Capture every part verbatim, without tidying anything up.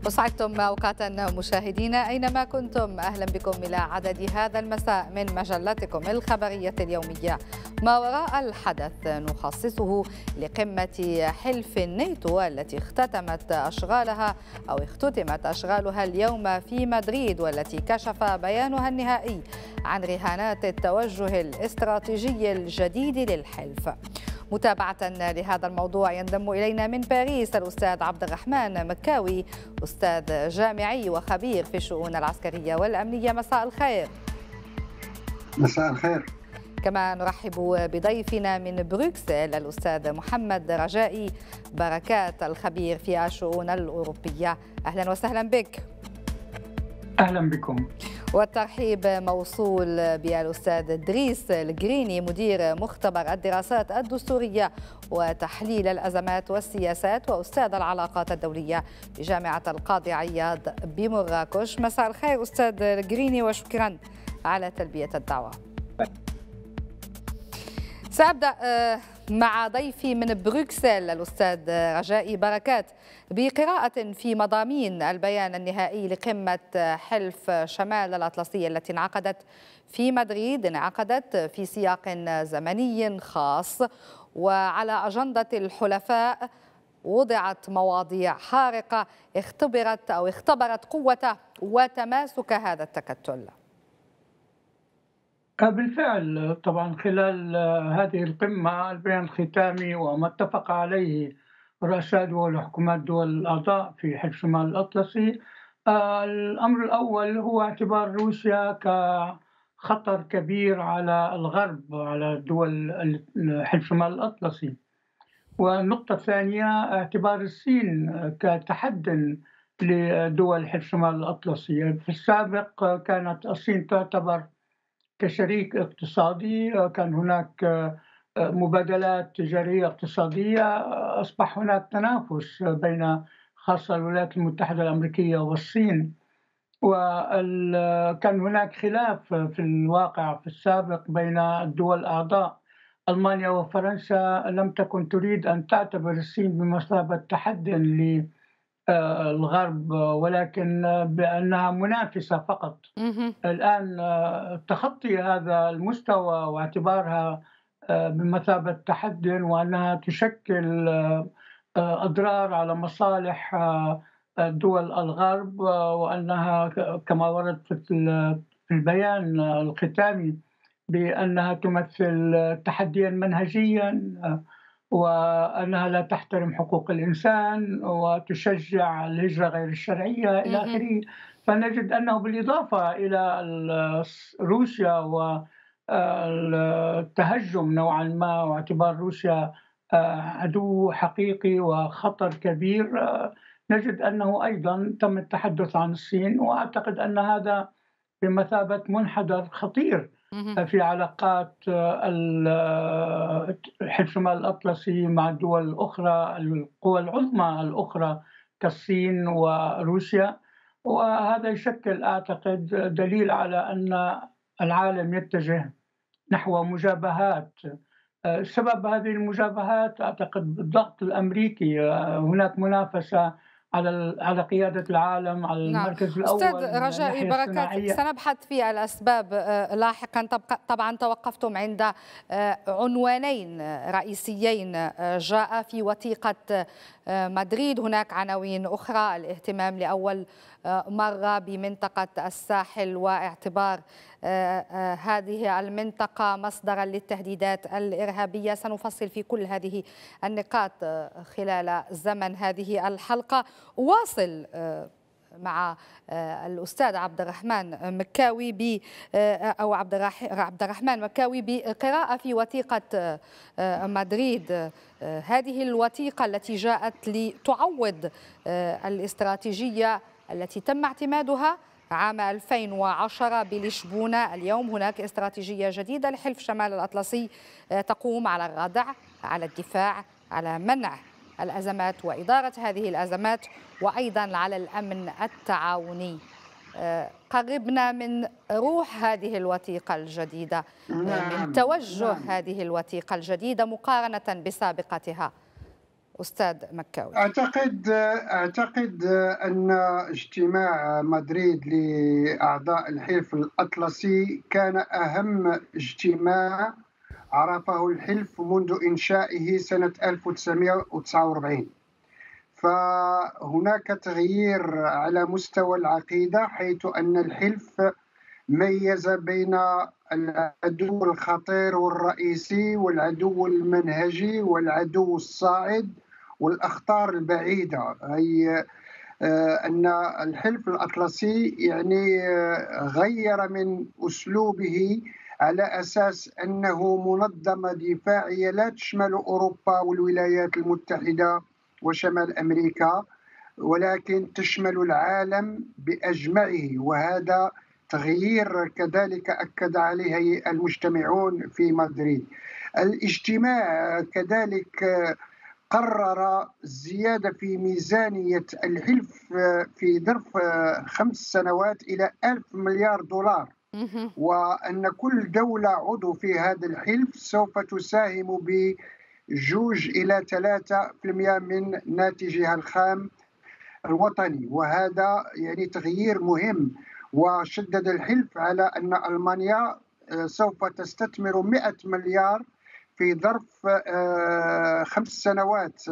أسعدتم أوقاتا مشاهدينا أينما كنتم. أهلا بكم إلى عدد هذا المساء من مجلتكم الخبرية اليومية. ما وراء الحدث نخصصه لقمة حلف الناتو التي اختتمت أشغالها أو اختتمت أشغالها اليوم في مدريد، والتي كشف بيانها النهائي عن رهانات التوجه الاستراتيجي الجديد للحلف. متابعة لهذا الموضوع ينضم إلينا من باريس الأستاذ عبد الرحمن مكاوي، أستاذ جامعي وخبير في الشؤون العسكرية والأمنية. مساء الخير. مساء الخير. كما نرحب بضيفنا من بروكسل الأستاذ محمد رجائي بركات، الخبير في الشؤون الأوروبية. أهلا وسهلا بك. أهلا بكم. والترحيب موصول بالأستاذ دريس الجريني، مدير مختبر الدراسات الدستورية وتحليل الأزمات والسياسات وأستاذ العلاقات الدولية بجامعة القاضي عياض بمراكش. مساء الخير أستاذ الجريني، وشكرا على تلبية الدعوة. سأبدأ مع ضيفي من بروكسل الأستاذ رجائي بركات بقراءة في مضامين البيان النهائي لقمة حلف شمال الأطلسي التي انعقدت في مدريد. انعقدت في سياق زمني خاص، وعلى أجندة الحلفاء وضعت مواضيع حارقة اختبرت أو اختبرت قوة وتماسك هذا التكتل. بالفعل طبعا خلال هذه القمة البيان الختامي وما اتفق عليه رؤساء دول وحكومات دول الأعضاء في حلف شمال الأطلسي، الأمر الأول هو اعتبار روسيا كخطر كبير على الغرب، على دول حلف شمال الأطلسي. والنقطة الثانية اعتبار الصين كتحد لدول حلف شمال الأطلسي. في السابق كانت الصين تعتبر كشريك اقتصادي، كان هناك مبادلات تجارية اقتصادية، أصبح هناك تنافس بين خاصة الولايات المتحدة الأمريكية والصين، وكان هناك خلاف في الواقع في السابق بين الدول الأعضاء. ألمانيا وفرنسا لم تكن تريد أن تعتبر الصين بمثابة تحد ل الغرب، ولكن بأنها منافسة فقط. الآن تخطي هذا المستوى واعتبارها بمثابة تحد، وأنها تشكل أضرار على مصالح دول الغرب، وأنها كما ورد في البيان الختامي بأنها تمثل تحديا منهجيا، وأنها لا تحترم حقوق الإنسان وتشجع الهجرة غير الشرعية إلى آخره. فنجد أنه بالإضافة إلى روسيا والتهجم نوعا ما، واعتبار روسيا عدو حقيقي وخطر كبير، نجد أنه أيضا تم التحدث عن الصين، وأعتقد أن هذا بمثابة منحدر خطير في علاقات حلف شمال الأطلسي مع الدول الأخرى، القوى العظمى الأخرى كالصين وروسيا. وهذا يشكل أعتقد دليل على أن العالم يتجه نحو مجابهات. سبب هذه المجابهات أعتقد بالضغط الأمريكي، هناك منافسة على على قيادة العالم، على المركز نعم. الأول. أستاذ رجائي بركات، سنبحث في الأسباب لاحقا. طبعا توقفتم عند عنوانين رئيسيين جاء في وثيقة مدريد. هناك عناوين أخرى: الاهتمام لأول مرة بمنطقة الساحل، واعتبار هذه المنطقة مصدرا للتهديدات الإرهابية. سنفصل في كل هذه النقاط خلال زمن هذه الحلقة. واصل مع الأستاذ عبد الرحمن مكاوي ب أو عبد الرحمن مكاوي بقراءة في وثيقة مدريد. هذه الوثيقة التي جاءت لتعوض الاستراتيجية التي تم اعتمادها عام ألفين وعشرة بلشبونة. اليوم هناك استراتيجية جديدة لحلف شمال الأطلسي تقوم على الردع، على الدفاع، على منع الأزمات وإدارة هذه الأزمات، وأيضا على الأمن التعاوني. قربنا من روح هذه الوثيقة الجديدة، من توجه هذه الوثيقة الجديدة مقارنة بسابقتها. أستاذ مكاوي؟ أعتقد أعتقد أن اجتماع مدريد لأعضاء الحلف الأطلسي كان أهم اجتماع عرفه الحلف منذ إنشائه سنة ألف وتسعمائة وتسعة وأربعين. فهناك تغيير على مستوى العقيدة، حيث أن الحلف ميز بين العدو الخطير والرئيسي والعدو المنهجي والعدو الصاعد والأخطار البعيدة. أي أن الحلف الأطلسي يعني غير من أسلوبه على أساس أنه منظمة دفاعية لا تشمل أوروبا والولايات المتحدة وشمال أمريكا، ولكن تشمل العالم بأجمعه. وهذا تغيير كذلك أكد عليه المجتمعون في مدريد. الاجتماع كذلك قرر الزيادة في ميزانية الحلف في ظرف خمس سنوات إلى ألف مليار دولار، وأن كل دولة عضو في هذا الحلف سوف تساهم بجوج إلى ثلاثة في المئة من ناتجها الخام الوطني. وهذا يعني تغيير مهم. وشدد الحلف على أن ألمانيا سوف تستثمر مئة مليار في ظرف خمس سنوات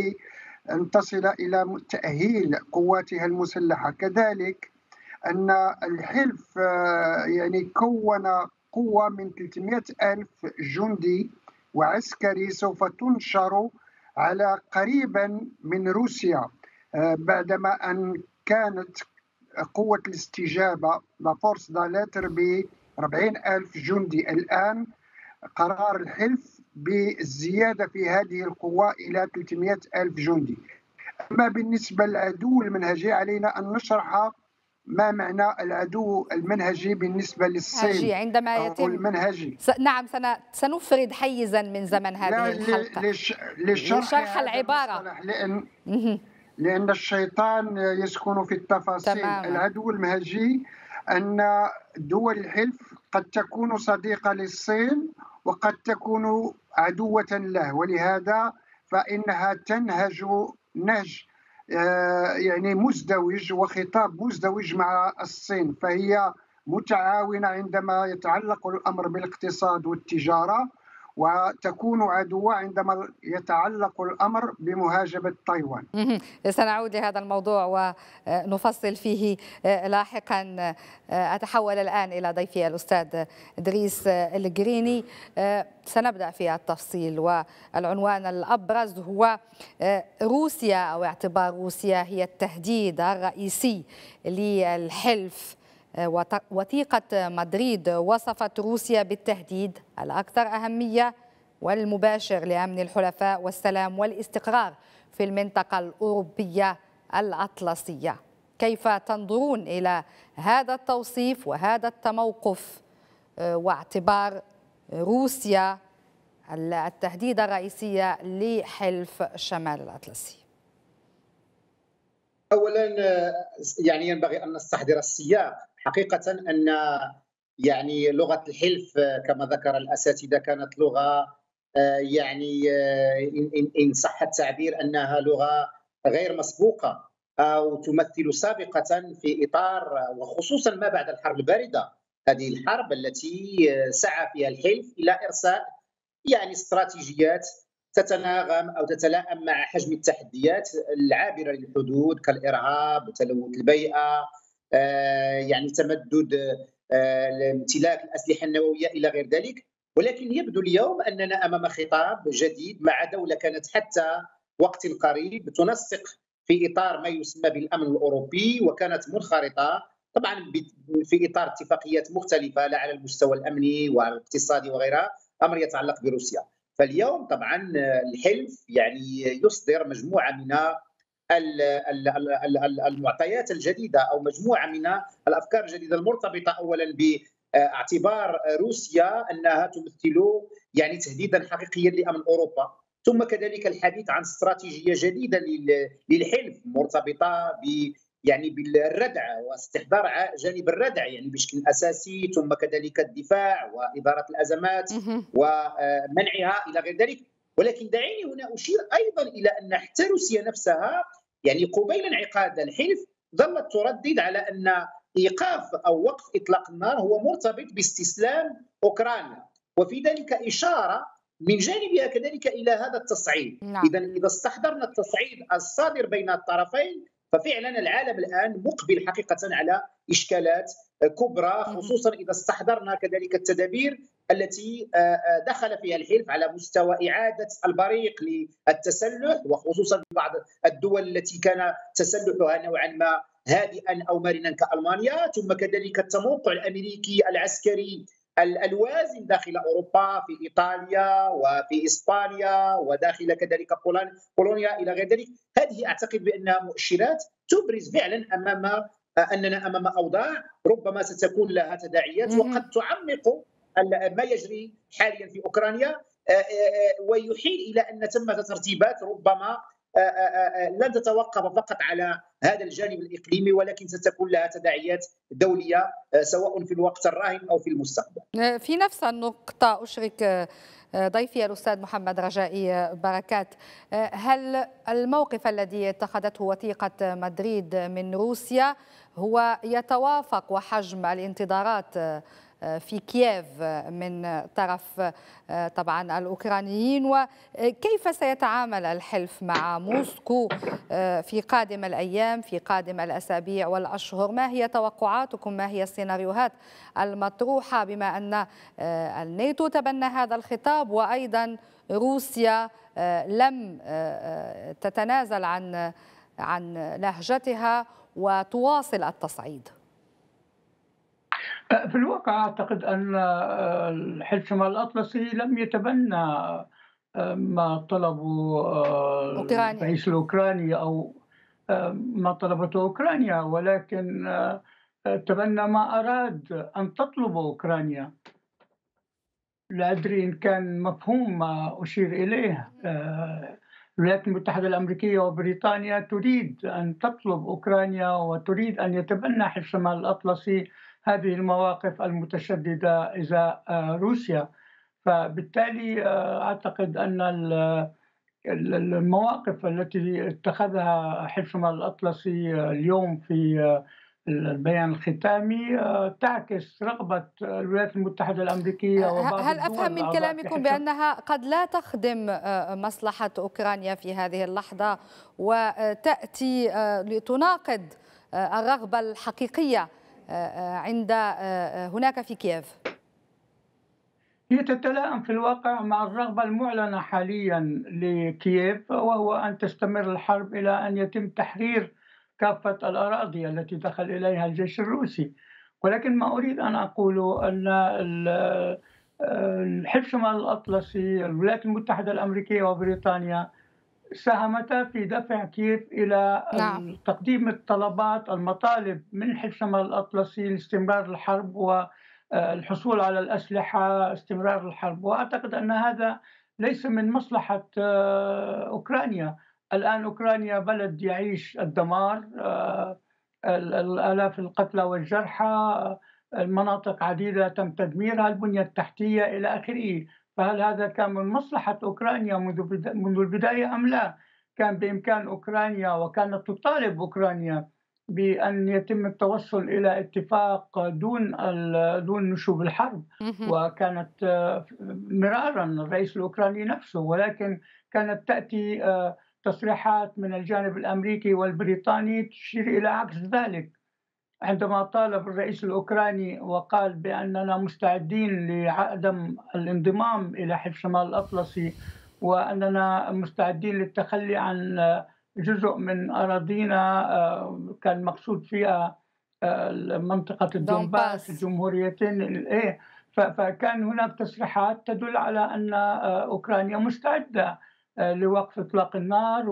لأن تصل إلى تأهيل قواتها المسلحة. كذلك أن الحلف يعني كون قوة من ثلاثمئة ألف جندي وعسكري سوف تنشر على قريبا من روسيا، بعدما أن كانت قوة الاستجابة لا فورس دالاتر ب أربعين ألف جندي. الآن قرار الحلف بالزيادة في هذه القوة إلى ثلاثمئة ألف جندي. أما بالنسبة للعدو المنهجي، علينا أن نشرح ما معنى العدو المنهجي بالنسبة للصين عندما يتم المنهجي. س... نعم سن... سنفرد حيزا من زمن هذه الحلقة لش... لشرح, لشرح العبارة، لأن... لأن الشيطان يسكن في التفاصيل. تماما. العدو المنهجي أن دول الحلف قد تكون صديقة للصين وقد تكون عدوة له، ولهذا فإنها تنهج نهج يعني مزدوج وخطاب مزدوج مع الصين. فهي متعاونة عندما يتعلق الأمر بالاقتصاد والتجارة، وتكون عدوة عندما يتعلق الأمر بمهاجمة تايوان. سنعود لهذا الموضوع ونفصل فيه لاحقا. أتحول الآن إلى ضيفي الأستاذ إدريس القريني. سنبدأ في التفصيل، والعنوان الأبرز هو روسيا أو اعتبار روسيا هي التهديد الرئيسي للحلف. وثيقة مدريد وصفت روسيا بالتهديد الأكثر أهمية والمباشر لأمن الحلفاء والسلام والاستقرار في المنطقة الأوروبية الأطلسية. كيف تنظرون إلى هذا التوصيف وهذا التموقف واعتبار روسيا التهديد الرئيسي لحلف شمال الأطلسي؟ أولا يعني ينبغي أن نستحضر السياق. حقيقة أن يعني لغة الحلف كما ذكر الأساتذة كانت لغة يعني إن صح التعبير أنها لغة غير مسبوقة أو تمثل سابقة في إطار وخصوصا ما بعد الحرب الباردة. هذه الحرب التي سعى فيها الحلف إلى إرساء يعني استراتيجيات تتناغم أو تتلائم مع حجم التحديات العابرة للحدود كالإرهاب وتلوث البيئة، يعني تمدد امتلاك الأسلحة النووية إلى غير ذلك. ولكن يبدو اليوم أننا أمام خطاب جديد مع دولة كانت حتى وقت قريب تنسق في إطار ما يسمى بالأمن الأوروبي، وكانت منخرطة طبعا في إطار اتفاقيات مختلفة لا على المستوى الأمني والاقتصادي وغيرها، أمر يتعلق بروسيا. فاليوم طبعا الحلف يعني يصدر مجموعة من المعطيات الجديدة أو مجموعة من الأفكار الجديدة المرتبطة أولا باعتبار روسيا أنها تمثل يعني تهديدا حقيقيا لأمن أوروبا، ثم كذلك الحديث عن استراتيجية جديدة للحلف مرتبطة ب يعني بالردع واستحضار جانب الردع يعني بشكل أساسي، ثم كذلك الدفاع وإدارة الأزمات ومنعها إلى غير ذلك. ولكن دعيني هنا أشير أيضا إلى أن حتى روسيا نفسها يعني قبيل انعقاد الحلف ظلت تردد على أن إيقاف أو وقف إطلاق النار هو مرتبط باستسلام أوكرانيا، وفي ذلك إشارة من جانبها كذلك إلى هذا التصعيد. نعم. إذا إذا استحضرنا التصعيد الصادر بين الطرفين ففعلا العالم الآن مقبل حقيقة على إشكالات كبرى، خصوصا إذا استحضرنا كذلك التدابير التي دخل فيها الحلف على مستوى إعادة البريق للتسلح، وخصوصا بعض الدول التي كان تسلحها نوعا ما هادئا أو مرنا كألمانيا، ثم كذلك التموقع الأمريكي العسكري الوازن داخل أوروبا في إيطاليا وفي إسبانيا وداخل كذلك بولونيا إلى غير ذلك. هذه أعتقد بأنها مؤشرات تبرز فعلا أمام أننا أمام أوضاع ربما ستكون لها تداعيات وقد تعمق ما يجري حاليا في أوكرانيا، ويحيل إلى أن ثمة ترتيبات ربما لن تتوقف فقط على هذا الجانب الإقليمي، ولكن ستكون لها تداعيات دولية سواء في الوقت الراهن أو في المستقبل. في نفس النقطة أشرك ضيفي الأستاذ محمد رجائي بركات، هل الموقف الذي اتخذته وثيقة مدريد من روسيا هو يتوافق وحجم الانتظارات في كييف من طرف طبعا الأوكرانيين، وكيف سيتعامل الحلف مع موسكو في قادم الأيام في قادم الأسابيع والأشهر؟ ما هي توقعاتكم؟ ما هي السيناريوهات المطروحة بما أن الناتو تبنى هذا الخطاب وأيضا روسيا لم تتنازل عن عن لهجتها وتواصل التصعيد؟ في الواقع أعتقد أن الحلف الشمال الأطلسي لم يتبنى ما طلبه الرئيس الأوكراني أو ما طلبته أوكرانيا، ولكن تبنى ما أراد أن تطلبه أوكرانيا. لا أدري إن كان مفهوم ما أشير إليه. الولايات المتحدة الأمريكية وبريطانيا تريد أن تطلب أوكرانيا وتريد أن يتبنى حلف الشمال الأطلسي هذه المواقف المتشددة إزاء روسيا. فبالتالي أعتقد أن المواقف التي اتخذها حلف الشمال الأطلسي اليوم في البيان الختامي تعكس رغبة الولايات المتحدة الأمريكية وبعض هل أفهم من كلامكم بأنها قد لا تخدم مصلحة أوكرانيا في هذه اللحظة وتأتي لتناقض الرغبة الحقيقية عند هناك في كييف؟ هي تتلائم في الواقع مع الرغبة المعلنة حاليا لكييف، وهو أن تستمر الحرب إلى أن يتم تحرير كافة الأراضي التي دخل إليها الجيش الروسي. ولكن ما أريد أن أقوله أن الحلف الشمال الأطلسي، الولايات المتحدة الأمريكية وبريطانيا ساهمتا في دفع كييف إلى نعم. تقديم الطلبات المطالب من الحلف الشمال الأطلسي لاستمرار الحرب والحصول على الأسلحة، استمرار الحرب. وأعتقد أن هذا ليس من مصلحة أوكرانيا. الآن أوكرانيا بلد يعيش الدمار، الآلاف القتلى والجرحى، المناطق عديدة تم تدميرها، البنية التحتية إلى آخره. فهل هذا كان من مصلحة أوكرانيا منذ البداية أم لا؟ كان بإمكان أوكرانيا وكانت تطالب أوكرانيا بأن يتم التوصل إلى اتفاق دون دون نشوب الحرب، وكانت مرارا الرئيس الأوكراني نفسه، ولكن كانت تأتي تصريحات من الجانب الأمريكي والبريطاني تشير إلى عكس ذلك. عندما طالب الرئيس الأوكراني وقال بأننا مستعدين لعدم الانضمام إلى حلف الشمال الأطلسي وأننا مستعدين للتخلي عن جزء من أراضينا كان مقصود فيها منطقة الدونباس الجمهوريتين، فكان هناك تصريحات تدل على أن أوكرانيا مستعدة لوقف إطلاق النار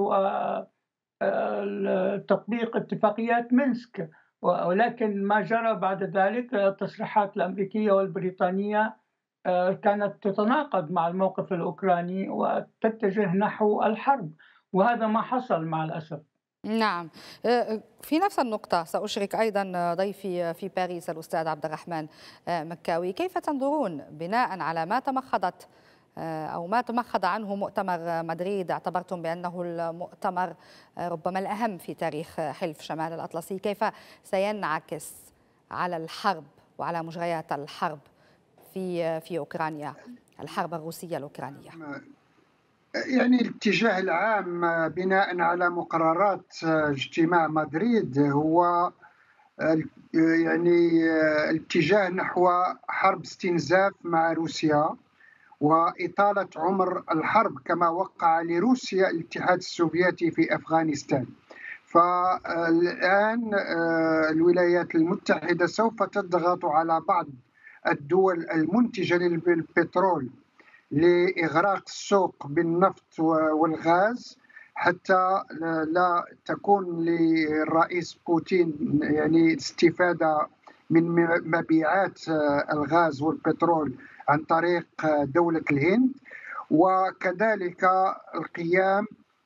وتطبيق اتفاقيات مينسك. ولكن ما جرى بعد ذلك التصريحات الأمريكية والبريطانية كانت تتناقض مع الموقف الأوكراني وتتجه نحو الحرب، وهذا ما حصل مع الأسف. نعم، في نفس النقطة سأشرك أيضا ضيفي في باريس الأستاذ عبد الرحمن مكاوي. كيف تنظرون بناء على ما تمخضت أو ما تمخض عنه مؤتمر مدريد، اعتبرتم بأنه المؤتمر ربما الأهم في تاريخ حلف شمال الأطلسي، كيف سينعكس على الحرب وعلى مجريات الحرب في في أوكرانيا، الحرب الروسية الأوكرانية؟ يعني الاتجاه العام بناء على مقررات اجتماع مدريد هو يعني الاتجاه نحو حرب استنزاف مع روسيا وإطالة عمر الحرب كما وقع لروسيا الاتحاد السوفيتي في أفغانستان. فالآن الولايات المتحدة سوف تضغط على بعض الدول المنتجة للبترول لإغراق السوق بالنفط والغاز حتى لا تكون للرئيس بوتين يعني استفادة من مبيعات الغاز والبترول عن طريق دولة الهند، وكذلك القيام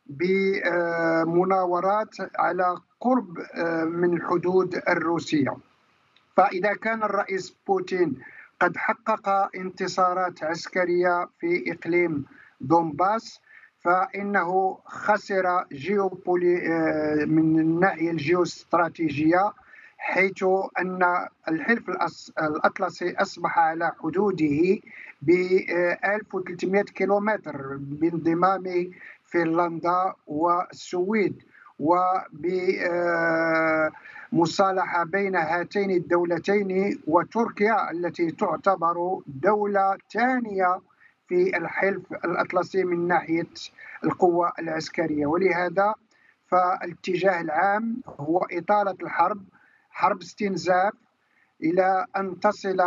بمناورات على قرب من الحدود الروسية. فإذا كان الرئيس بوتين قد حقق انتصارات عسكرية في إقليم دونباس فإنه خسر جيوبولي من الناحية الجيوستراتيجية، حيث أن الحلف الأطلسي أصبح على حدوده ب ألف وثلاثمئة كيلومتر بانضمام فنلندا والسويد، وبمصالحة بين هاتين الدولتين وتركيا التي تعتبر دولة ثانية في الحلف الأطلسي من ناحية القوة العسكرية. ولهذا فالاتجاه العام هو إطالة الحرب، حرب استنزاف، إلى أن تصل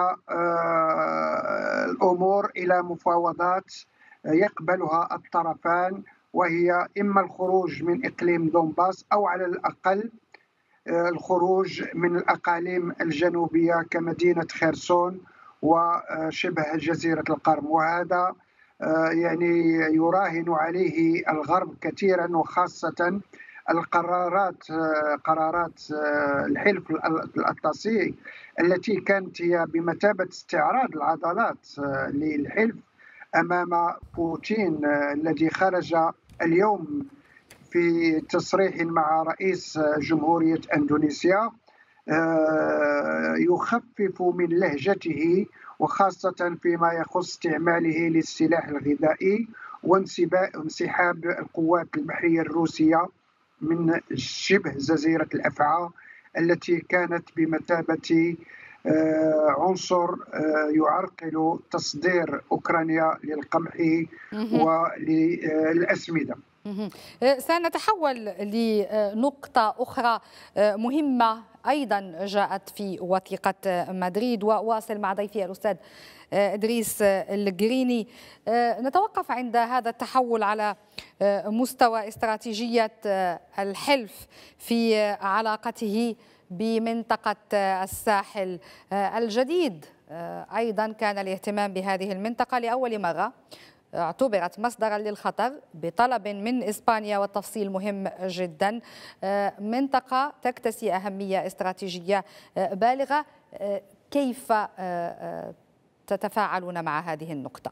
الأمور إلى مفاوضات يقبلها الطرفان، وهي إما الخروج من إقليم دونباس أو على الأقل الخروج من الأقاليم الجنوبية كمدينة خيرسون وشبه جزيرة القرم. وهذا يعني يراهن عليه الغرب كثيرا، وخاصة القرارات قرارات الحلف الأطلسي التي كانت هي بمثابة استعراض العضلات للحلف أمام بوتين الذي خرج اليوم في تصريح مع رئيس جمهورية أندونيسيا يخفف من لهجته، وخاصة فيما يخص استعماله للسلاح الغذائي وانسحاب القوات البحرية الروسية من شبه جزيرة الأفعى التي كانت بمثابة عنصر يعرقل تصدير أوكرانيا للقمح وللأسمدة. سنتحول لنقطة أخرى مهمة أيضا جاءت في وثيقة مدريد، وأواصل مع ضيفي الأستاذ إدريس القريني. نتوقف عند هذا التحول على مستوى استراتيجية الحلف في علاقته بمنطقة الساحل الجديد. أيضا كان الاهتمام بهذه المنطقة لأول مرة اعتبرت مصدرا للخطر بطلب من إسبانيا، والتفصيل مهم جدا. منطقة تكتسي أهمية استراتيجية بالغة، كيف تتفاعلون مع هذه النقطة؟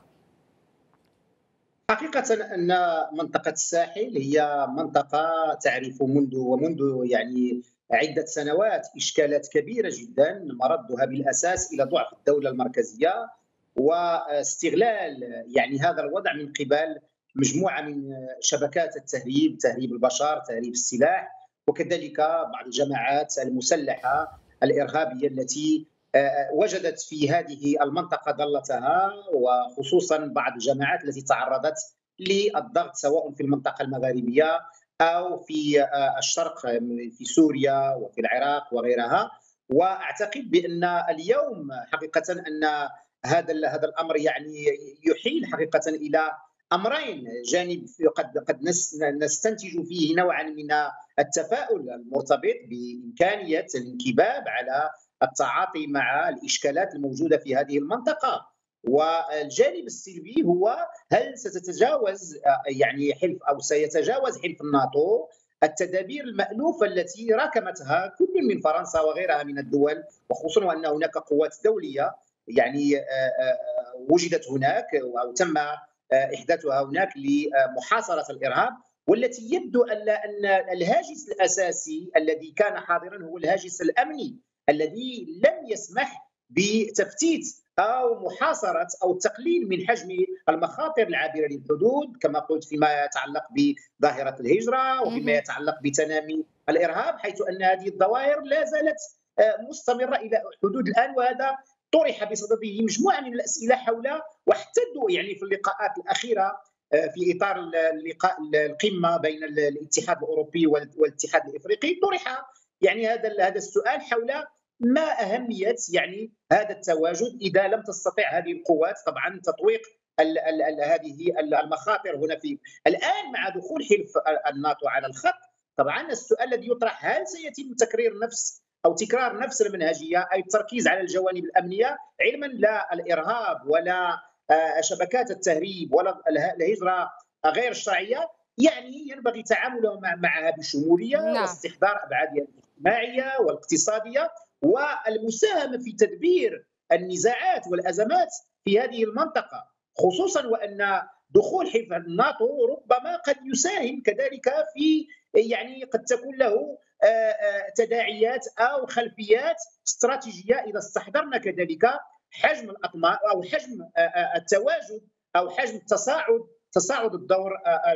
حقيقة أن منطقة الساحل هي منطقة تعرف منذ ومنذ يعني عدة سنوات إشكالات كبيرة جدا مردها بالأساس إلى ضعف الدولة المركزية واستغلال يعني هذا الوضع من قبل مجموعة من شبكات التهريب، تهريب البشر، تهريب السلاح، وكذلك بعض الجماعات المسلحة الإرهابية التي وجدت في هذه المنطقة ضالتها، وخصوصا بعض الجماعات التي تعرضت للضغط سواء في المنطقة المغاربية أو في الشرق في سوريا وفي العراق وغيرها. وأعتقد بأن اليوم حقيقة أن هذا هذا الأمر يعني يحيل حقيقة إلى أمرين، جانب قد قد نستنتج فيه نوعا من التفاؤل المرتبط بإمكانية الانكباب على التعاطي مع الإشكالات الموجودة في هذه المنطقة، والجانب السلبي هو هل ستتجاوز يعني حلف أو سيتجاوز حلف الناتو التدابير المألوفة التي راكمتها كل من فرنسا وغيرها من الدول، وخصوصا وأن هناك قوات دولية يعني وجدت هناك أو تم إحداثها هناك لمحاصرة الإرهاب، والتي يبدو أن أن الهاجس الأساسي الذي كان حاضرا هو الهاجس الأمني الذي لم يسمح بتفتيت أو محاصرة أو التقليل من حجم المخاطر العابرة للحدود، كما قلت فيما يتعلق بظاهرة الهجرة وفيما يتعلق بتنامي الإرهاب، حيث أن هذه الظواهر لا زالت مستمرة إلى حدود الآن. وهذا طرح بصدده مجموعة من الأسئلة حول، واحتدوا يعني في اللقاءات الأخيرة في إطار اللقاء القمة بين الاتحاد الأوروبي والاتحاد الإفريقي، طرح يعني هذا هذا السؤال حول ما أهمية يعني هذا التواجد إذا لم تستطع هذه القوات طبعا تطويق ال ال ال هذه المخاطر هنا. في الآن مع دخول حلف الناتو على الخط، طبعا السؤال الذي يطرح: هل سيتم تكرير نفس أو تكرار نفس المنهجية، أي التركيز على الجوانب الأمنية، علما لا الإرهاب ولا شبكات التهريب ولا الهجرة غير الشرعية يعني ينبغي تعاملهم معها بشمولية نعم. واستحضار أبعادها الاجتماعية والاقتصادية والمساهمة في تدبير النزاعات والأزمات في هذه المنطقة، خصوصا وأن دخول حلف الناتو ربما قد يساهم كذلك في يعني قد تكون له تداعيات أو خلفيات استراتيجية إذا استحضرنا كذلك حجم الأطماع أو حجم التواجد أو حجم التصاعد تصاعد الدور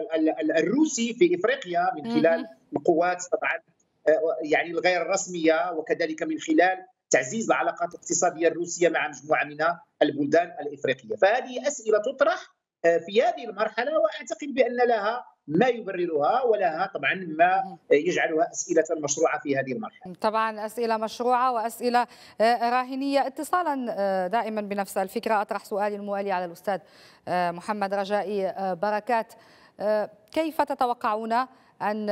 الروسي في إفريقيا من خلال القوات طبعا يعني الغير الرسمية، وكذلك من خلال تعزيز العلاقات الاقتصادية الروسية مع مجموعة من البلدان الإفريقية. فهذه أسئلة تطرح في هذه المرحلة، وأعتقد بأن لها ما يبررها ولها طبعا ما يجعلها أسئلة مشروعة في هذه المرحلة. طبعا أسئلة مشروعة وأسئلة راهنية. اتصالا دائما بنفس الفكرة أطرح سؤالي الموالي على الأستاذ محمد رجائي بركات. كيف تتوقعون أن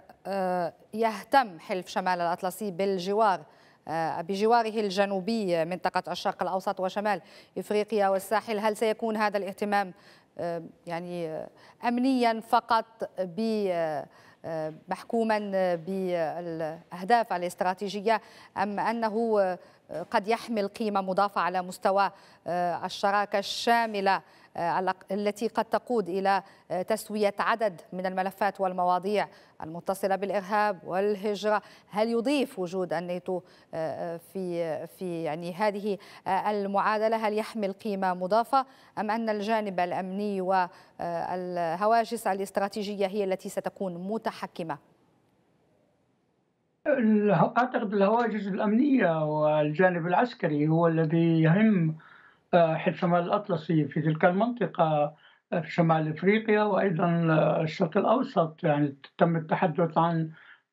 يهتم حلف شمال الأطلسي بالجوار بجواره الجنوبي منطقة الشرق الأوسط وشمال إفريقيا والساحل؟ هل سيكون هذا الاهتمام يعني أمنيا فقط محكوما بالأهداف الاستراتيجية، أم أنه قد يحمل قيمة مضافة على مستوى الشراكة الشاملة التي قد تقود إلى تسوية عدد من الملفات والمواضيع المتصلة بالإرهاب والهجرة؟ هل يضيف وجود الناتو في في يعني هذه المعادلة؟ هل يحمل قيمة مضافة، أم أن الجانب الأمني والهواجس الاستراتيجية هي التي ستكون متحكمة؟ أعتقد الهواجس الأمنية والجانب العسكري هو الذي يهم حلف شمال الأطلسي في تلك المنطقة في شمال إفريقيا وأيضا الشرق الأوسط. يعني تم التحدث عن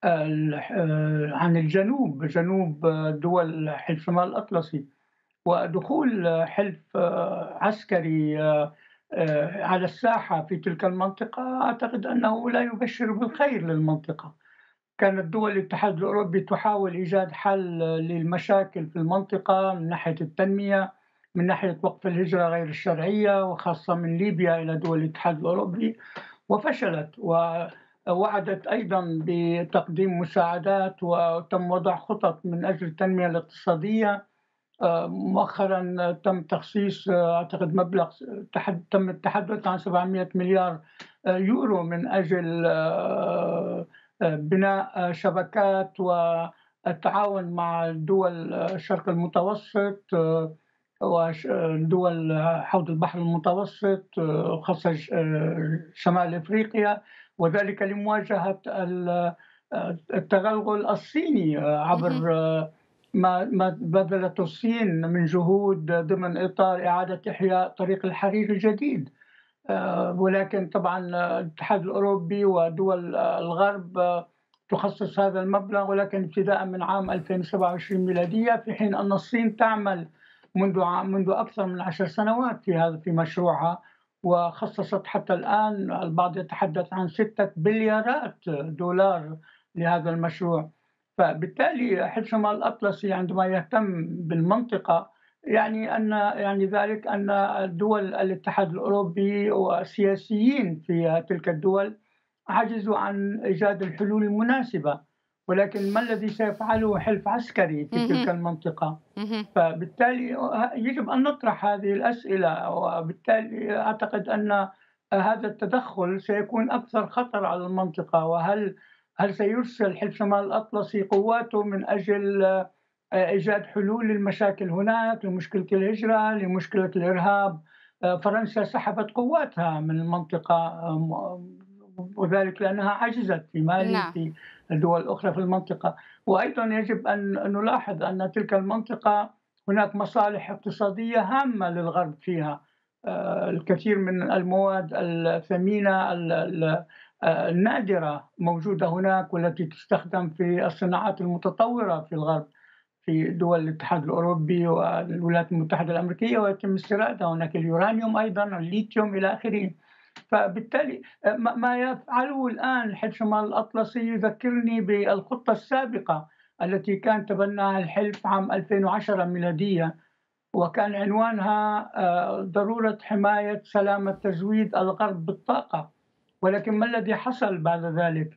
عن الجنوب جنوب دول حلف شمال الأطلسي، ودخول حلف عسكري على الساحة في تلك المنطقة أعتقد أنه لا يبشر بالخير للمنطقة. كانت دول الاتحاد الأوروبي تحاول إيجاد حل للمشاكل في المنطقة من ناحية التنمية، من ناحية وقف الهجرة غير الشرعية وخاصة من ليبيا إلى دول الاتحاد الأوروبي، وفشلت. ووعدت أيضا بتقديم مساعدات وتم وضع خطط من أجل التنمية الاقتصادية. مؤخرا تم تخصيص أعتقد مبلغ تم التحدث عن سبعمئة مليار يورو من أجل بناء شبكات والتعاون مع دول الشرق المتوسط ودول حوض البحر المتوسط خاصة شمال إفريقيا، وذلك لمواجهة التغلغل الصيني عبر ما بذلته الصين من جهود ضمن إطار إعادة إحياء طريق الحرير الجديد. ولكن طبعا الاتحاد الأوروبي ودول الغرب تخصص هذا المبلغ، ولكن ابتداء من عام ألفين وسبعة وعشرين ميلادية، في حين أن الصين تعمل منذ منذ أكثر من عشر سنوات في هذا في مشروعها، وخصصت حتى الآن البعض يتحدث عن ستة بليارات دولار لهذا المشروع. فبالتالي حلف شمال الأطلسي عندما يهتم بالمنطقة يعني أن يعني ذلك أن دول الاتحاد الأوروبي والسياسيين في تلك الدول عجزوا عن إيجاد الحلول المناسبة، ولكن ما الذي سيفعله حلف عسكري في تلك مهم. المنطقة؟ مهم. فبالتالي يجب أن نطرح هذه الأسئلة، وبالتالي أعتقد أن هذا التدخل سيكون أكثر خطر على المنطقة. وهل هل سيرسل حلف شمال الأطلسي قواته من أجل إيجاد حلول للمشاكل هناك، لمشكلة الهجرة، لمشكلة الإرهاب؟ فرنسا سحبت قواتها من المنطقة، وذلك لأنها عجزت في مالي، نعم. في دول أخرى في المنطقة. وأيضا يجب أن نلاحظ أن تلك المنطقة هناك مصالح اقتصادية هامة للغرب فيها. آه، الكثير من المواد الثمينة ال- ال- آه، النادرة موجودة هناك، والتي تستخدم في الصناعات المتطورة في الغرب، في دول الاتحاد الأوروبي والولايات المتحدة الأمريكية، ويتم استيرادها. هناك اليورانيوم أيضا، الليثيوم إلى آخره. فبالتالي آه، ما ما يفعله الآن حلف شمال الأطلسي يذكرني بالخطة السابقة التي كان تبناها الحلف عام ألفين وعشرة ميلادية، وكان عنوانها آه، ضرورة حماية سلامة تزويد الغرب بالطاقة. ولكن ما الذي حصل بعد ذلك؟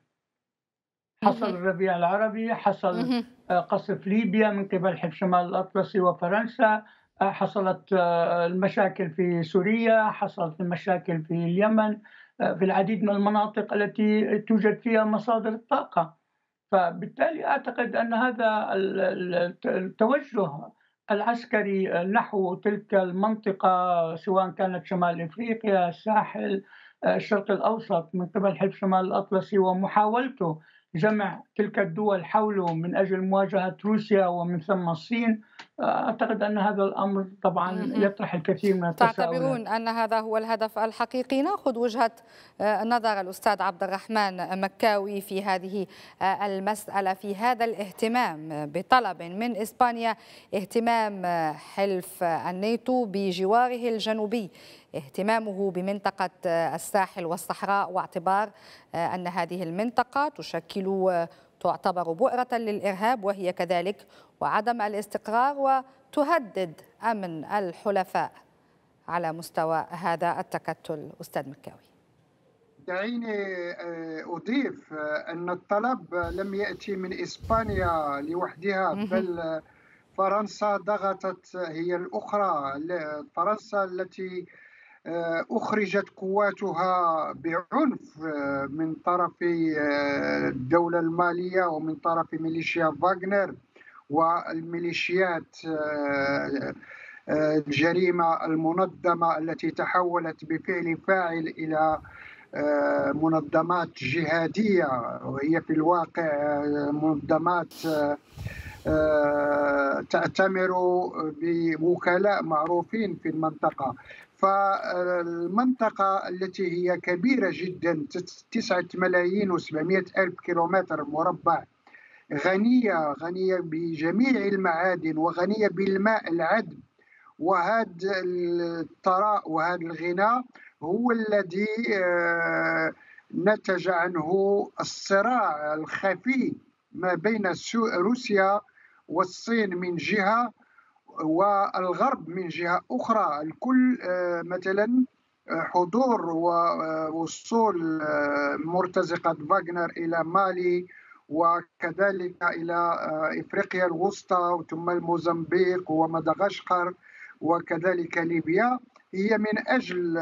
حصل مهم. الربيع العربي، حصل مهم. آه، قصف ليبيا من قبل حلف شمال الأطلسي وفرنسا، آه، حصلت آه، المشاكل في سوريا، حصلت المشاكل في اليمن، آه، في العديد من المناطق التي توجد فيها مصادر الطاقة. فبالتالي أعتقد أن هذا ال- ال- التوجه العسكري نحو تلك المنطقة، سواء كانت شمال إفريقيا، الساحل، آه، الشرق الأوسط، من قبل حلف شمال الأطلسي، ومحاولته جمع تلك الدول حوله من أجل مواجهة روسيا ومن ثم الصين، آه، أعتقد أن هذا الأمر طبعا مهم. يطرح الكثير من التساؤلات. تعتبرون أن هذا هو الهدف الحقيقي؟ نأخذ وجهة آه، نظر الأستاذ عبد الرحمن مكاوي في هذه آه، المسألة، في هذا الاهتمام بطلب من إسبانيا، اهتمام آه، حلف آه، الناتو بجواره الجنوبي، اهتمامه بمنطقة آه، الساحل والصحراء، واعتبار آه، أن هذه المنطقة تشكل آه، تعتبر بؤرة للإرهاب، وهي كذلك، وعدم الاستقرار، وتهدد أمن الحلفاء على مستوى هذا التكتل. أستاذ مكاوي. دعيني آه، أضيف آه، أن الطلب لم يأتي من إسبانيا لوحدها، مهم. بل فرنسا ضغطت هي الأخرى. فرنسا التي آه، أخرجت قواتها بعنف آه، من طرف آه، الدولة المالية ومن طرف ميليشيا فاغنر والميليشيات آه، آه، الجريمة المنظمة التي تحولت بفعل فاعل إلى آه، منظمات جهادية، وهي في الواقع آه، منظمات آه، تأتمر بوكلاء معروفين في المنطقة. فالمنطقة التي هي كبيرة جدا، تسعة ملايين وسبعمائة ألف كيلومتر مربع، غنية غنية بجميع المعادن وغنية بالماء العذب. وهذا الثراء وهذا الغنى هو الذي آه، نتج عنه الصراع الخفي ما بين روسيا والصين من جهة، والغرب من جهة أخرى. الكل آه، مثلا حضور ووصول آه، مرتزقة فاغنر إلى مالي، وكذلك إلى إفريقيا الوسطى، ثم الموزمبيق ومدغشقر، وكذلك ليبيا، هي من أجل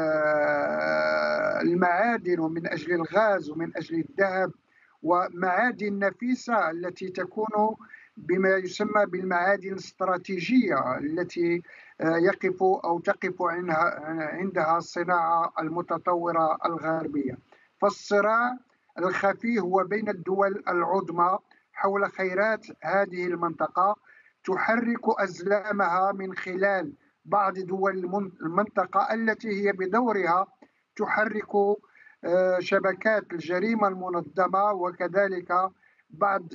المعادن ومن أجل الغاز ومن أجل الذهب ومعادن نفيسة التي تكون بما يسمى بالمعادن الاستراتيجية، التي يقف أو تقف عندها الصناعة المتطورة الغربية. فالصراع الخفي هو بين الدول العظمى حول خيرات هذه المنطقة، تحرك أزلامها من خلال بعض دول المنطقة التي هي بدورها تحرك شبكات الجريمة المنظمة، وكذلك بعض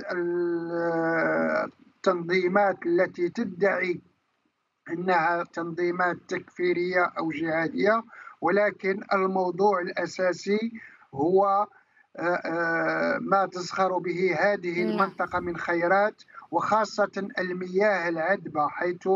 التنظيمات التي تدعي أنها تنظيمات تكفيرية أو جهادية. ولكن الموضوع الأساسي هو ما تزخر به هذه المنطقة من خيرات، وخاصة المياه العذبة، حيث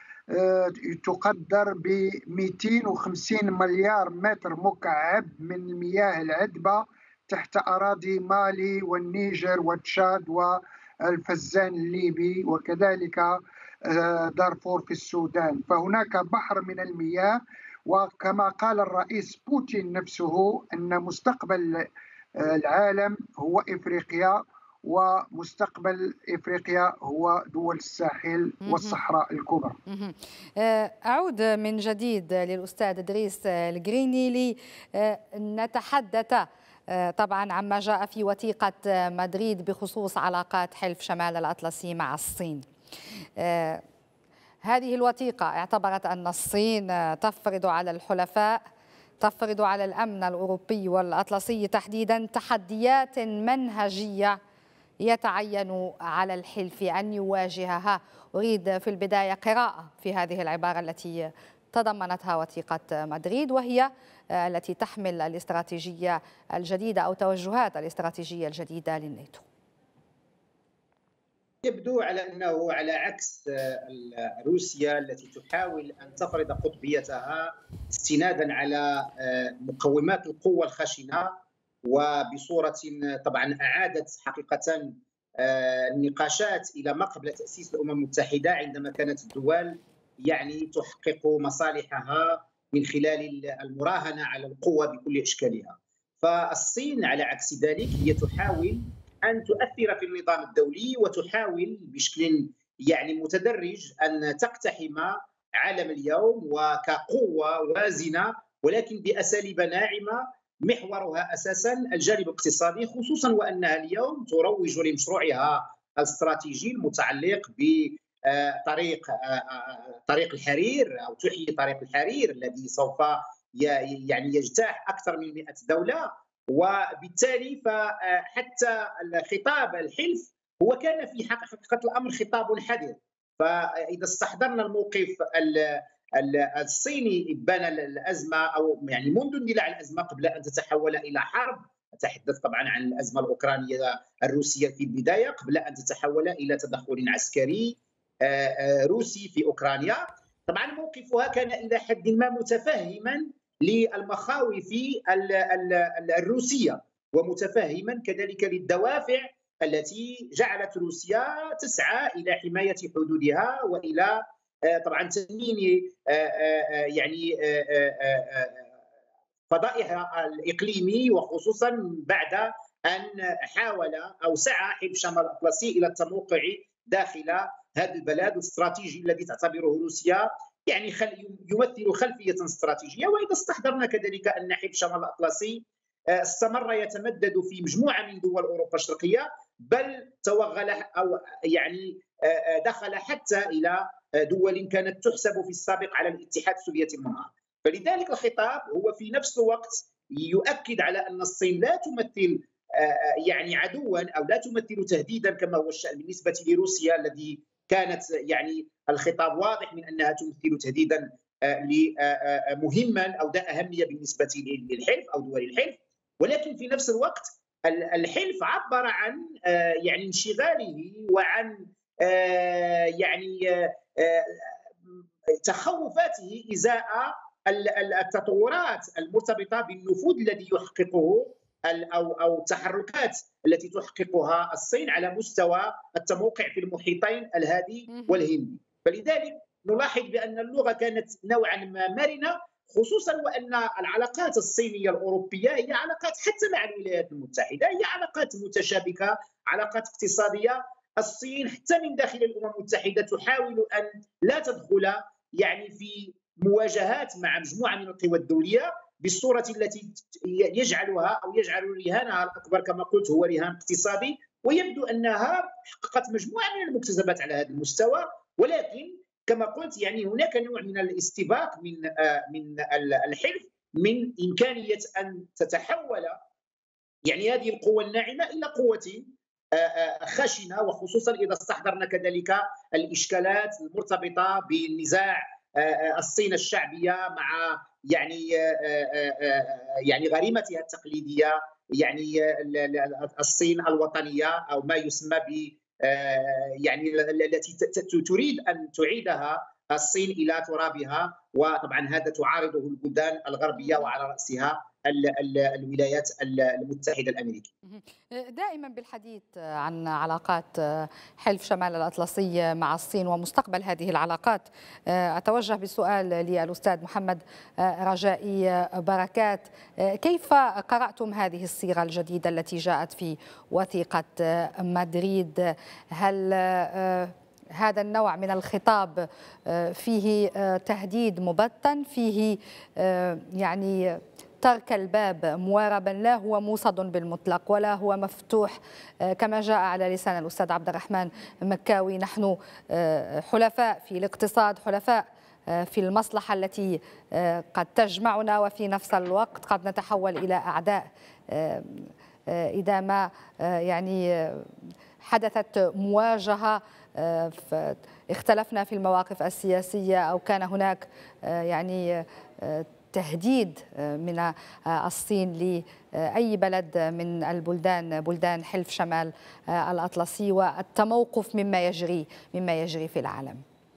تقدر ب مئتين وخمسين مليار متر مكعب من المياه العذبة تحت أراضي مالي والنيجر وتشاد والفزان الليبي، وكذلك دارفور في السودان. فهناك بحر من المياه، وكما قال الرئيس بوتين نفسه أن مستقبل العالم هو إفريقيا، ومستقبل إفريقيا هو دول الساحل والصحراء الكبرى. أعود من جديد للأستاذ إدريس القريني لنتحدث طبعا عما جاء في وثيقة مدريد بخصوص علاقات حلف شمال الأطلسي مع الصين. هذه الوثيقة اعتبرت أن الصين تفرض على الحلفاء تفرض على الأمن الأوروبي والأطلسي تحديدا تحديات منهجية يتعين على الحلف أن يواجهها. أريد في البداية قراءة في هذه العبارة التي تضمنتها وثيقة مدريد، وهي التي تحمل الاستراتيجية الجديدة أو توجهات الاستراتيجية الجديدة للناتو. يبدو على أنه على عكس روسيا التي تحاول أن تفرض قطبيتها استنادا على مقومات القوة الخشنة، وبصورة طبعا أعادت حقيقة النقاشات إلى ما قبل تأسيس الأمم المتحدة، عندما كانت الدول يعني تحقق مصالحها من خلال المراهنة على القوة بكل أشكالها. فالصين على عكس ذلك هي تحاول أن تؤثر في النظام الدولي، وتحاول بشكل يعني متدرج أن تقتحم عالم اليوم وكقوة وازنة، ولكن بأساليب ناعمة محورها أساسا الجانب الاقتصادي، خصوصا وأنها اليوم تروج لمشروعها الاستراتيجي المتعلق بطريق طريق الحرير أو تحيي طريق الحرير الذي سوف يعني يجتاح أكثر من مئة دولة. وبالتالي فحتى الخطاب الحلف هو كان في حقيقة الأمر خطاب حذر. فإذا استحضرنا الموقف الصيني إبان الأزمة أو يعني منذ اندلاع الأزمة قبل أن تتحول إلى حرب، أتحدث طبعا عن الأزمة الأوكرانية الروسية في البداية قبل أن تتحول إلى تدخل عسكري روسي في أوكرانيا، طبعا موقفها كان إلى حد ما متفهما للمخاوف الروسية، ومتفهما كذلك للدوافع التي جعلت روسيا تسعى إلى حماية حدودها وإلى طبعا تأمين يعني فضائها الإقليمي، وخصوصا بعد أن حاول أو سعى حلف شمال الأطلسي إلى التموقع داخل هذا البلد الاستراتيجي الذي تعتبره روسيا يعني يمثل خلفية استراتيجية. وإذا استحضرنا كذلك أن حلف شمال الأطلسي استمر يتمدد في مجموعة من دول أوروبا الشرقية، بل توغل أو يعني دخل حتى إلى دول كانت تحسب في السابق على الاتحاد السوفيتي المنهار. فلذلك الخطاب هو في نفس الوقت يؤكد على أن الصين لا تمثل يعني عدوا أو لا تمثل تهديدا كما هو الشأن بالنسبة لروسيا، الذي كانت يعني الخطاب واضح من أنها تمثل تهديدا مهما أو ذا أهمية بالنسبة للحلف أو دول الحلف. ولكن في نفس الوقت الحلف عبر عن يعني انشغاله وعن يعني تخوفاته إزاء التطورات المرتبطة بالنفوذ الذي يحققه أو أو التحركات التي تحققها الصين على مستوى التموقع في المحيطين الهادي والهندي. فلذلك نلاحظ بأن اللغة كانت نوعا ما مرنة، خصوصا وأن العلاقات الصينية الأوروبية هي علاقات حتى مع الولايات المتحدة، هي علاقات متشابكة، علاقات اقتصادية. الصين حتى من داخل الأمم المتحدة تحاول أن لا تدخل يعني في مواجهات مع مجموعة من القوى الدولية بالصورة التي يجعلها أو يجعل رهانها الأكبر كما قلت هو رهان اقتصادي. ويبدو أنها حققت مجموعة من المكتسبات على هذا المستوى، ولكن كما قلت يعني هناك نوع من الاستباق من من الحلف من إمكانية أن تتحول يعني هذه القوة الناعمة إلى قوة خشنة، وخصوصا إذا استحضرنا كذلك الإشكالات المرتبطة بالنزاع الصين الشعبية مع يعني يعني غريمتها التقليدية، يعني الصين الوطنية أو ما يسمى ب يعني التي تريد أن تعيدها الصين إلى ترابها، وطبعا هذا تعارضه البلدان الغربية وعلى رأسها الولايات المتحدة الأمريكية. دائما بالحديث عن علاقات حلف شمال الأطلسي مع الصين ومستقبل هذه العلاقات، أتوجه بالسؤال للأستاذ محمد رجائي بركات. كيف قرأتم هذه الصيغة الجديدة التي جاءت في وثيقة مدريد؟ هل هذا النوع من الخطاب فيه تهديد مبتن، فيه يعني ترك الباب مواربا، لا هو موصد بالمطلق ولا هو مفتوح كما جاء على لسان الأستاذ عبد الرحمن مكاوي؟ نحن حلفاء في الاقتصاد، حلفاء في المصلحة التي قد تجمعنا، وفي نفس الوقت قد نتحول إلى أعداء إذا ما يعني حدثت مواجهة اختلفنا في المواقف السياسية أو كان هناك يعني تهديد من الصين لأي بلد من البلدان بلدان حلف شمال الأطلسي والتموقف مما يجري مما يجري في العالم.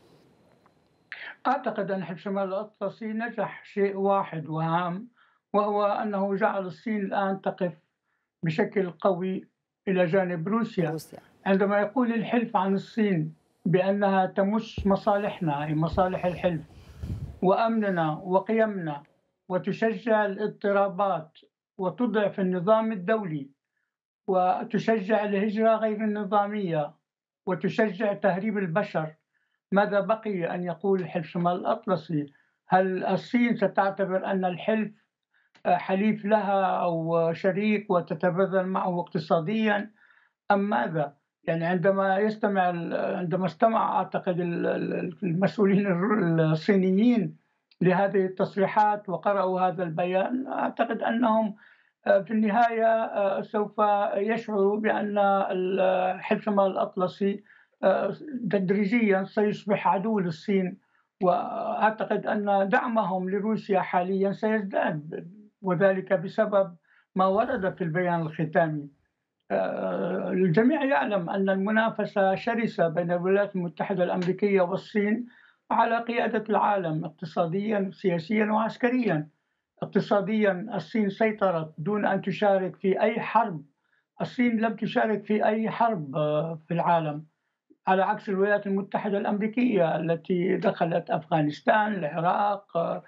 أعتقد أن حلف شمال الأطلسي نجح شيء واحد وهام، وهو أنه جعل الصين الآن تقف بشكل قوي إلى جانب روسيا. روسيا. عندما يقول الحلف عن الصين بأنها تمس مصالحنا، أي مصالح الحلف وأمننا وقيمنا، وتشجع الاضطرابات وتضعف النظام الدولي وتشجع الهجرة غير النظامية وتشجع تهريب البشر، ماذا بقي أن يقول حلف شمال الأطلسي؟ هل الصين ستعتبر أن الحلف حليف لها أو شريك وتتبادل معه اقتصاديا أم ماذا؟ يعني عندما يستمع عندما استمع أعتقد المسؤولين الصينيين لهذه التصريحات وقرأوا هذا البيان، أعتقد أنهم في النهاية سوف يشعروا بأن حلف شمال الأطلسي تدريجيا سيصبح عدو للصين، وأعتقد أن دعمهم لروسيا حاليا سيزداد، وذلك بسبب ما ورد في البيان الختامي. الجميع يعلم أن المنافسة شرسة بين الولايات المتحدة الأمريكية والصين على قيادة العالم اقتصاديا سياسيا وعسكريا. اقتصاديا الصين سيطرت دون أن تشارك في أي حرب، الصين لم تشارك في أي حرب في العالم، على عكس الولايات المتحدة الأمريكية التي دخلت أفغانستان، العراق،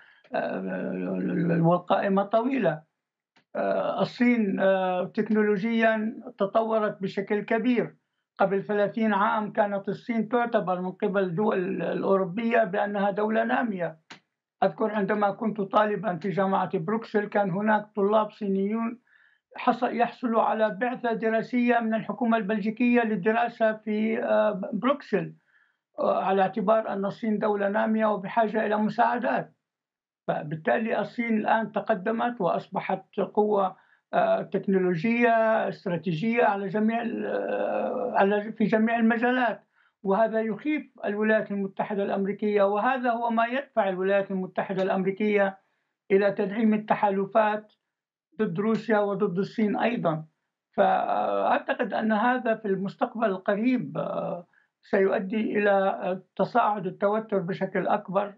والقائمة طويلة. الصين تكنولوجيا تطورت بشكل كبير. قبل ثلاثين عام كانت الصين تعتبر من قبل الدول الأوروبية بأنها دولة نامية. أذكر عندما كنت طالبا في جامعة بروكسل كان هناك طلاب صينيون يحصلوا على بعثة دراسية من الحكومة البلجيكية للدراسة في بروكسل، على اعتبار أن الصين دولة نامية وبحاجة إلى مساعدات. فبالتالي الصين الآن تقدمت وأصبحت قوة تكنولوجية استراتيجية على جميع على في جميع المجالات، وهذا يخيف الولايات المتحدة الأمريكية، وهذا هو ما يدفع الولايات المتحدة الأمريكية إلى تدعيم التحالفات ضد روسيا وضد الصين أيضا. فأعتقد أن هذا في المستقبل القريب سيؤدي إلى تصاعد التوتر بشكل أكبر،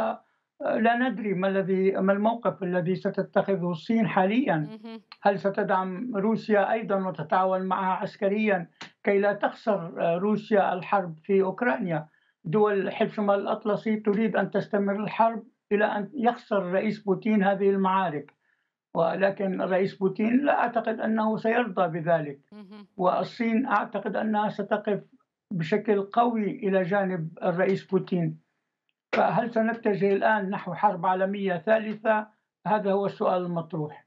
ولا ندري ما الذي ما الموقف الذي ستتخذه الصين حاليا. هل ستدعم روسيا أيضا وتتعاون معها عسكريا كي لا تخسر روسيا الحرب في أوكرانيا؟ دول حلف شمال الأطلسي تريد أن تستمر الحرب إلى أن يخسر الرئيس بوتين هذه المعارك، ولكن الرئيس بوتين لا أعتقد أنه سيرضى بذلك، والصين أعتقد أنها ستقف بشكل قوي إلى جانب الرئيس بوتين. فهل سنتجه الآن نحو حرب عالمية ثالثة؟ هذا هو السؤال المطروح.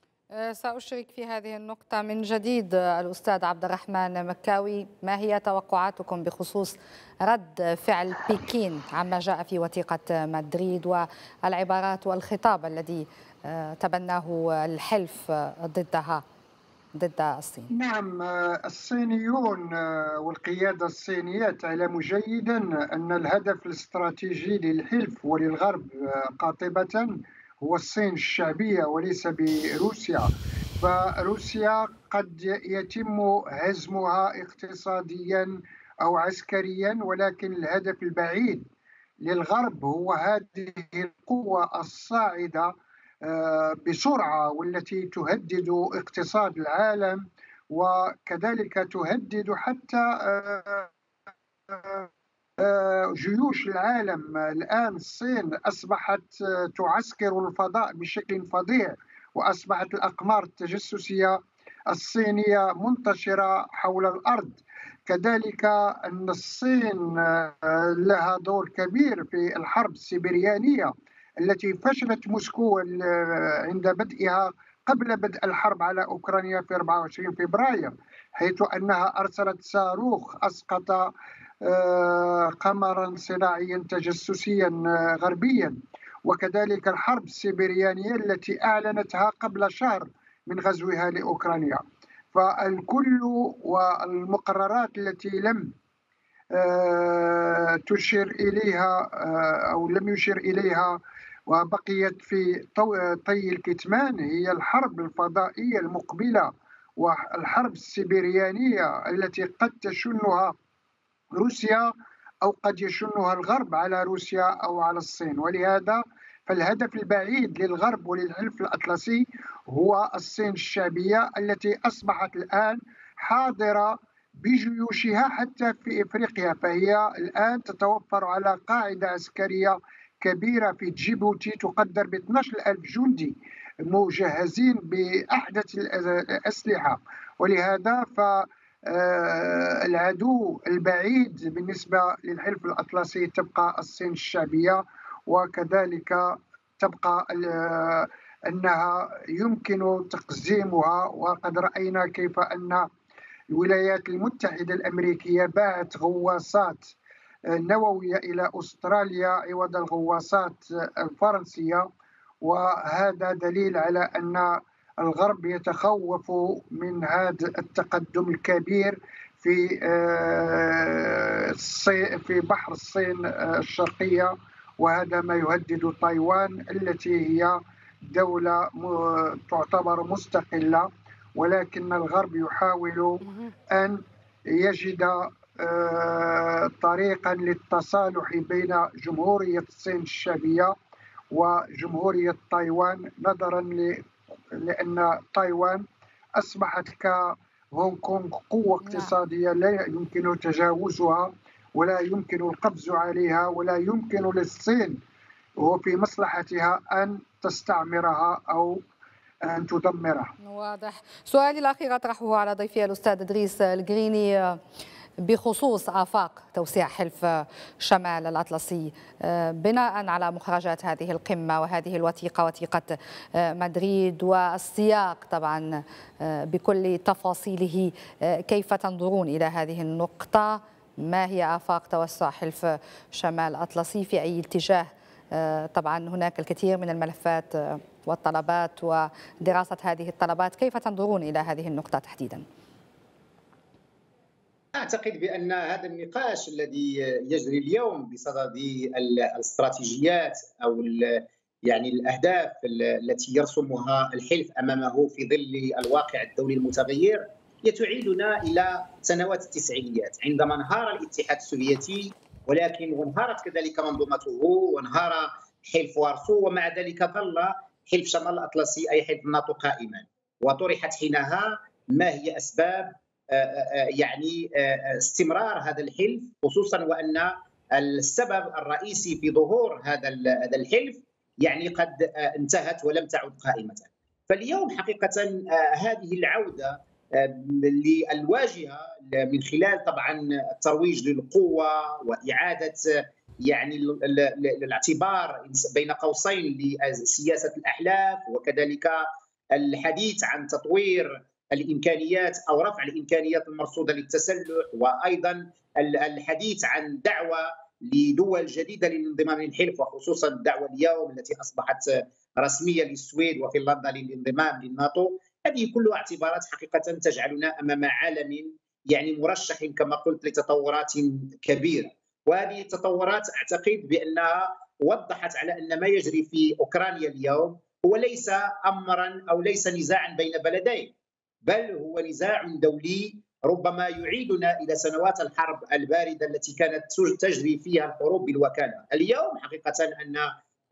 سأشرك في هذه النقطة من جديد الأستاذ عبد الرحمن مكاوي. ما هي توقعاتكم بخصوص رد فعل بكين عما جاء في وثيقة مدريد والعبارات والخطاب الذي تبناه الحلف ضدها ضد الصين؟ نعم، الصينيون والقيادة الصينية تعلم جيدا أن الهدف الاستراتيجي للحلف وللغرب قاطبة هو الصين الشعبية وليس بروسيا. فروسيا قد يتم هزمها اقتصاديا أو عسكريا، ولكن الهدف البعيد للغرب هو هذه القوة الصاعدة بسرعة، والتي تهدد اقتصاد العالم وكذلك تهدد حتى جيوش العالم. الآن الصين أصبحت تعسكر الفضاء بشكل فظيع، وأصبحت الأقمار التجسسية الصينية منتشرة حول الأرض. كذلك أن الصين لها دور كبير في الحرب السيبريانية التي فشلت موسكو عند بدئها قبل بدء الحرب على أوكرانيا في أربعة وعشرين فبراير، حيث أنها أرسلت صاروخ أسقط قمرا صناعيا تجسسيا غربيا. وكذلك الحرب السيبريانية التي أعلنتها قبل شهر من غزوها لأوكرانيا. فالكل والمقررات التي لم تشير إليها أو لم يشير إليها وبقيت في طي الكتمان هي الحرب الفضائية المقبلة والحرب السيبريانية التي قد تشنها روسيا أو قد يشنها الغرب على روسيا أو على الصين. ولهذا فالهدف البعيد للغرب وللحلف الأطلسي هو الصين الشعبية التي أصبحت الآن حاضرة بجيوشها حتى في إفريقيا. فهي الآن تتوفر على قاعدة عسكرية كبيرة في جيبوتي تقدر ب اثني عشر ألف جندي مجهزين بأحدث الأسلحة. ولهذا فالعدو البعيد بالنسبة للحلف الأطلسي تبقى الصين الشعبية، وكذلك تبقى أنها يمكن تقزيمها. وقد رأينا كيف أن الولايات المتحدة الأمريكية باعت غواصات نووية إلى أستراليا عوض الغواصات الفرنسية، وهذا دليل على أن الغرب يتخوف من هذا التقدم الكبير في في بحر الصين الشرقية، وهذا ما يهدد تايوان التي هي دولة تعتبر مستقلة، ولكن الغرب يحاول أن يجد طريقا للتصالح بين جمهورية الصين الشعبية وجمهورية تايوان، نظرا لأن تايوان أصبحت كهونغ كونغ قوة اقتصادية لا يمكن تجاوزها ولا يمكن القفز عليها، ولا يمكن للصين وفي مصلحتها أن تستعمرها أو أن تدمرها. واضح. سؤالي الأخير أطرحه على ضيفي الأستاذ إدريس القريني بخصوص آفاق توسيع حلف شمال الأطلسي بناء على مخرجات هذه القمة وهذه الوثيقة، وثيقة مدريد، والسياق طبعا بكل تفاصيله. كيف تنظرون إلى هذه النقطة؟ ما هي آفاق توسع حلف شمال الأطلسي في أي اتجاه؟ طبعا هناك الكثير من الملفات والطلبات ودراسة هذه الطلبات. كيف تنظرون إلى هذه النقطة تحديدا؟ أعتقد بأن هذا النقاش الذي يجري اليوم بصدد الاستراتيجيات أو يعني الأهداف التي يرسمها الحلف أمامه في ظل الواقع الدولي المتغير يتعيدنا إلى سنوات التسعينيات عندما انهار الاتحاد السوفيتي، ولكن وانهارت كذلك منظومته وانهار حلف وارسو، ومع ذلك ظل حلف شمال الأطلسي أي حلف الناتو قائما. وطرحت حينها ما هي أسباب يعني استمرار هذا الحلف، خصوصا وأن السبب الرئيسي في ظهور هذا هذا الحلف يعني قد انتهت ولم تعد قائمة. فاليوم حقيقة هذه العودة للواجهة من خلال طبعا الترويج للقوة وإعادة يعني الاعتبار بين قوسين لسياسة الأحلاف، وكذلك الحديث عن تطوير الإمكانيات أو رفع الإمكانيات المرصودة للتسلح، وأيضا الحديث عن دعوة لدول جديدة للانضمام للحلف، وخصوصا الدعوة اليوم التي أصبحت رسمية للسويد وفنلندا للانضمام للناتو. هذه كلها اعتبارات حقيقة تجعلنا أمام عالم يعني مرشح كما قلت لتطورات كبيرة، وهذه التطورات أعتقد بأنها وضحت على أن ما يجري في أوكرانيا اليوم هو ليس أمرا أو ليس نزاعا بين بلدين، بل هو نزاع دولي ربما يعيدنا إلى سنوات الحرب الباردة التي كانت تجري فيها الحروب بالوكالة. اليوم حقيقة أن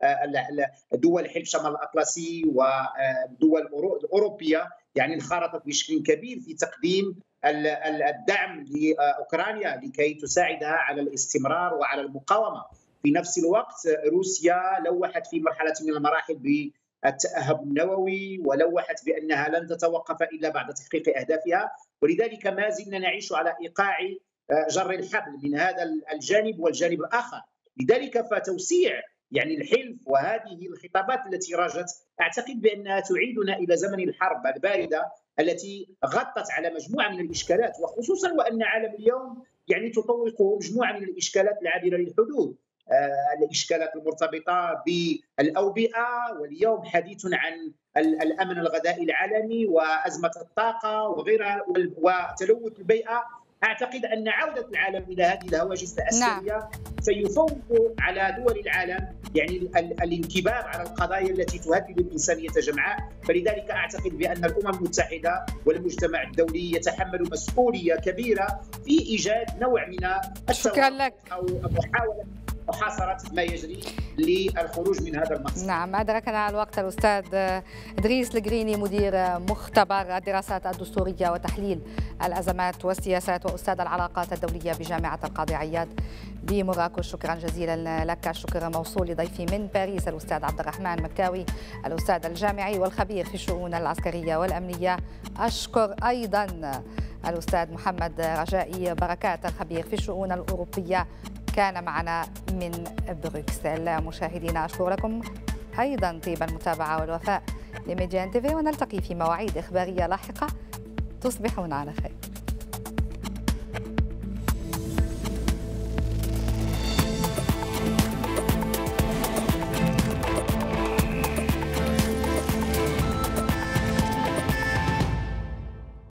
دول حلف شمال الأطلسي ودول أوروبية يعني انخرطت بشكل كبير في تقديم الدعم لأوكرانيا لكي تساعدها على الاستمرار وعلى المقاومة. في نفس الوقت روسيا لوحت في مرحلة من المراحل بالتأهب النووي، ولوحت بأنها لن تتوقف إلا بعد تحقيق أهدافها، ولذلك ما زلنا نعيش على إيقاع جر الحبل من هذا الجانب والجانب الآخر. لذلك فتوسيع يعني الحلف وهذه الخطابات التي راجت أعتقد بأنها تعيدنا إلى زمن الحرب الباردة التي غطت على مجموعة من الإشكالات، وخصوصا وأن عالم اليوم يعني تطوق مجموعة من الإشكالات العابرة للحدود، آه الإشكالات المرتبطة بالأوبئة، واليوم حديث عن الأمن الغذائي العالمي وأزمة الطاقة وغيرها وتلوث البيئة. أعتقد أن عودة العالم إلى هذه الهواجس الأساسية نعم. سيفوق على دول العالم يعني الانكباب على القضايا التي تهدد الإنسانية جمعاء. فلذلك أعتقد بأن الأمم المتحدة والمجتمع الدولي يتحمل مسؤولية كبيرة في إيجاد نوع من شكرا لك أو محاولة محاصرة ما يجري للخروج من هذا المأزق. نعم، أدركنا الوقت. الأستاذ إدريس القريني مدير مختبر الدراسات الدستورية وتحليل الأزمات والسياسات وأستاذ العلاقات الدولية بجامعة القاضي عياد بمراكش، شكرا جزيلا لك. الشكر موصول لضيفي من باريس الأستاذ عبد الرحمن مكاوي الأستاذ الجامعي والخبير في الشؤون العسكرية والأمنية. أشكر أيضا الأستاذ محمد رجائي بركات الخبير في الشؤون الأوروبية كان معنا من بروكسل. مشاهدينا أشكر لكم أيضا طيب المتابعة والوفاء لميديان تيفي، ونلتقي في مواعيد إخبارية لاحقة. تصبحون على خير.